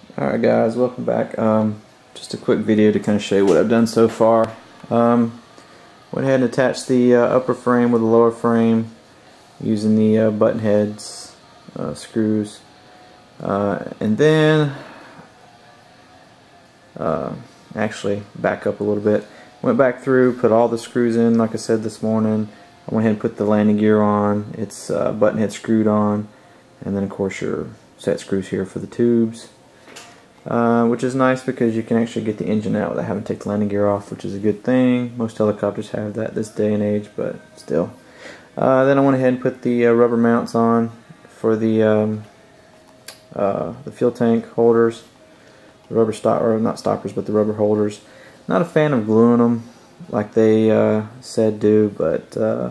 Alright guys, welcome back. Just a quick video to kind of show you what I've done so far. Went ahead and attached the upper frame with the lower frame using the button heads, screws, and then actually back up a little bit. Went back through, put all the screws in like I said this morning. I went ahead and put the landing gear on. It's button head screwed on, and then of course your set screws here for the tubes. Which is nice because you can actually get the engine out without having to take the landing gear off, which is a good thing. Most helicopters have that this day and age, but still. Then I went ahead and put the rubber mounts on for the fuel tank holders, the rubber not stoppers, but the rubber holders. Not a fan of gluing them like they said do, but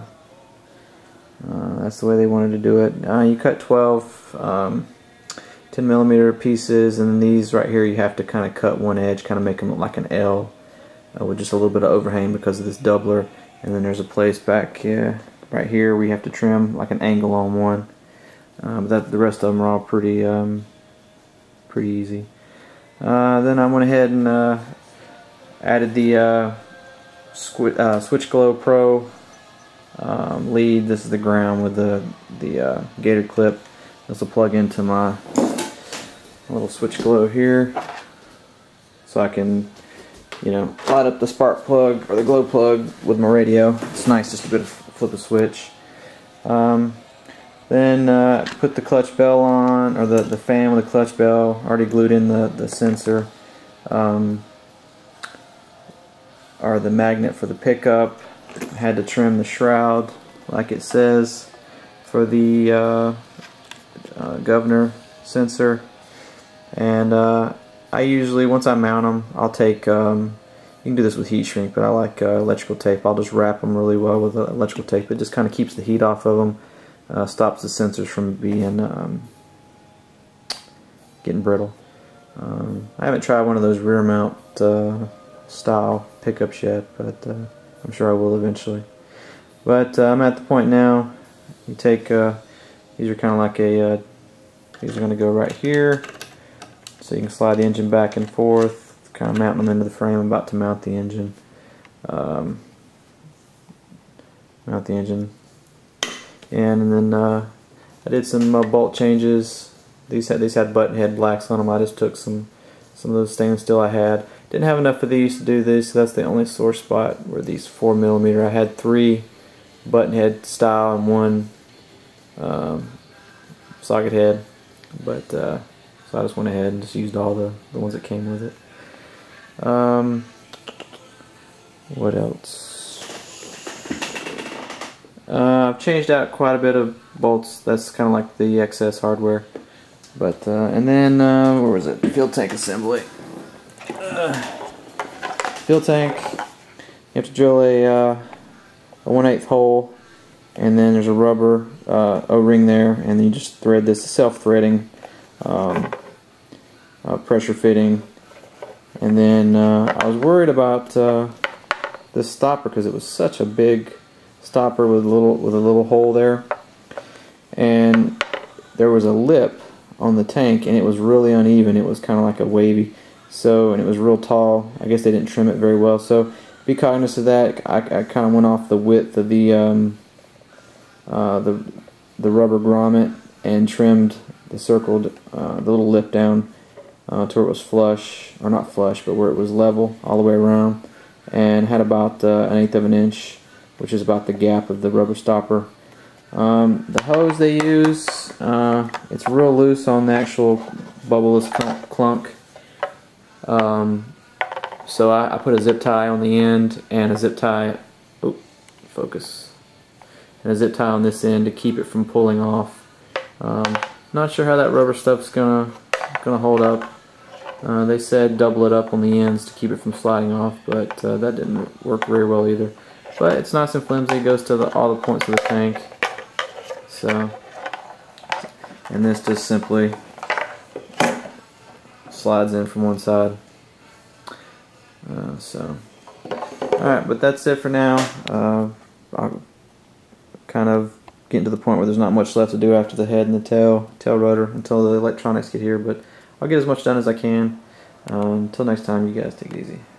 that's the way they wanted to do it. You cut 12 10mm pieces, and these right here you have to kind of cut one edge, kind of make them look like an L with just a little bit of overhang because of this doubler. And then there's a place back here, right here, where you have to trim like an angle on one. But the rest of them are all pretty easy. Then I went ahead and added the Switch Glow Pro lead. This is the ground with the gator clip. This will plug into my little switch glow here, so I can, light up the spark plug or the glow plug with my radio. It's nice just to flip a switch. Then put the clutch bell on, or the fan with the clutch bell. Already glued in the sensor, or the magnet for the pickup. I had to trim the shroud like it says for the governor sensor. And I usually, once I mount them, I'll take, you can do this with heat shrink, but I like electrical tape. I'll just wrap them really well with electrical tape. It just kind of keeps the heat off of them, stops the sensors from being getting brittle. I haven't tried one of those rear mount style pickups yet, but I'm sure I will eventually. But I'm at the point now. You take these are kind of like these are going to go right here. So you can slide the engine back and forth, kind of mounting them into the frame. I'm about to mount the engine. And then I did some bolt changes. These had button head blacks on them. I just took some of those stainless steel I had. Didn't have enough of these to do this, so that's the only sore spot were these 4mm. I had 3 button head style and 1 socket head, but so I just went ahead and just used all the ones that came with it. What else? I've changed out quite a bit of bolts. That's kind of like the excess hardware. But and then where was it? Fuel tank assembly. Fuel tank. You have to drill a 1/8 hole, and then there's a rubber O-ring there, and then you just thread this self-threading pressure fitting. And then I was worried about this stopper because it was such a big stopper with a little hole there, and there was a lip on the tank, and it was really uneven. It was kind of like a wavy, and it was real tall. I guess they didn't trim it very well, so be cognizant of that. I kind of went off the width of the rubber grommet and trimmed the circled the little lip down to where it was flush, or not flush, but where it was level all the way around, and had about 1/8 of an inch, which is about the gap of the rubber stopper. The hose they use, it's real loose on the actual bubbleless clunk. So I put a zip tie on the end and a zip tie, and a zip tie on this end to keep it from pulling off. Not sure how that rubber stuff's gonna hold up. They said double it up on the ends to keep it from sliding off, but that didn't work very well either. But it's nice and flimsy. It goes to all the points of the tank. So, and this just simply slides in from one side. Alright, but that's it for now. I'll kind of getting to the point where there's not much left to do after the head and the tail rotor until the electronics get here, but I'll get as much done as I can. Until next time, you guys take it easy.